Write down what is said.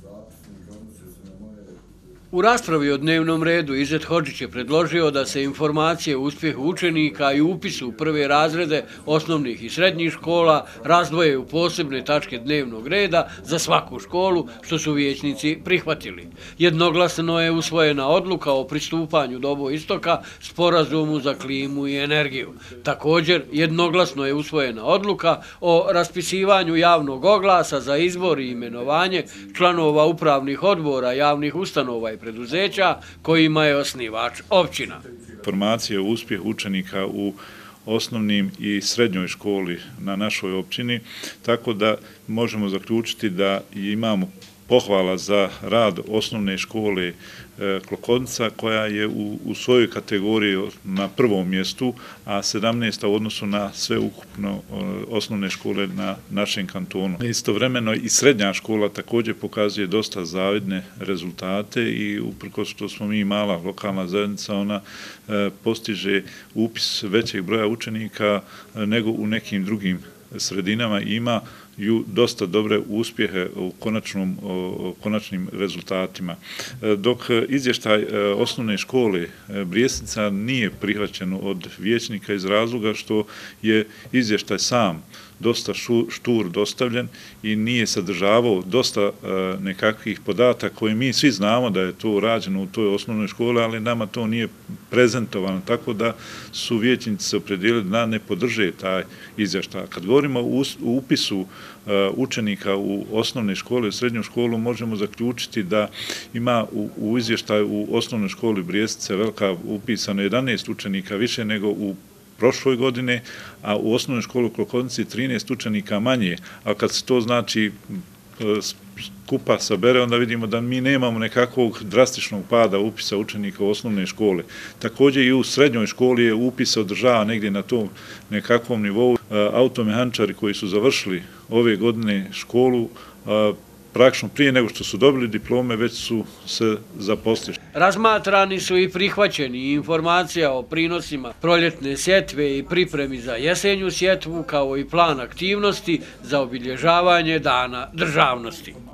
U raspravi o dnevnom redu Izet Hodžić je predložio da se informacije o uspjehu učenika i upisu u prve razrede osnovnih i srednjih škola razdvoje u posebne tačke dnevnog reda za svaku školu, što su vijećnici prihvatili. Jednoglasno je usvojena odluka o pristupanju Dobo Istoka sporazumu za klimu i energiju. Također, jednoglasno je usvojena odluka o raspisivanju javnog oglasa za izbor i imenovanje članova upravnih odbora javnih ustanova i preduzeća kojima je osnivač općina. Informacije o uspjehu učenika u osnovnim i srednjoj školi na našoj općini, tako da možemo zaključiti da imamo pohvala za rad osnovne škole Klokonica, koja je u svojoj kategoriji na prvom mjestu, a 17. u odnosu na sve ukupno osnovne škole na našem kantonu. Istovremeno i srednja škola također pokazuje dosta zavidne rezultate i uprkos što smo mi mala lokalna zajednica, ona postiže upis većeg broja učenika nego u nekim drugim sredinama i ima dosta dobre uspjehe u konačnim rezultatima. Dok izvještaj osnovne škole Brijesnica nije prihvaćen od vijećnika iz razloga što je izvještaj sam dosta štur dostavljen i nije sadržavao dosta nekakvih podataka koje mi svi znamo da je to rađeno u toj osnovnoj školi, ali nama to nije prezentovano, tako da su vijećnici se opredijelili da ne podrže taj izvještaj. Kad govorimo o upisu učenika u osnovne škole i srednju školu, možemo zaključiti da ima u izvještaju u osnovnoj školi Brijesnice Velika upisano 11 učenika više nego u prošloj godine, a u osnovnoj školi u Klokonici 13 učenika manje, a kad se to znači skupa sabere, onda vidimo da mi nemamo nekakvog drastičnog pada upisa učenika u osnovne škole. Također i u srednjoj školi je upis održava negdje na tom nekakvom nivou. Automehaničari koji su završili ove godine školu, praktično prije nego što su dobili diplome, već su se zaposlili. Razmatrani su i prihvaćeni informacija o prinosima proljetne sjetve i pripremi za jesenju sjetvu, kao i plan aktivnosti za obilježavanje Dana državnosti.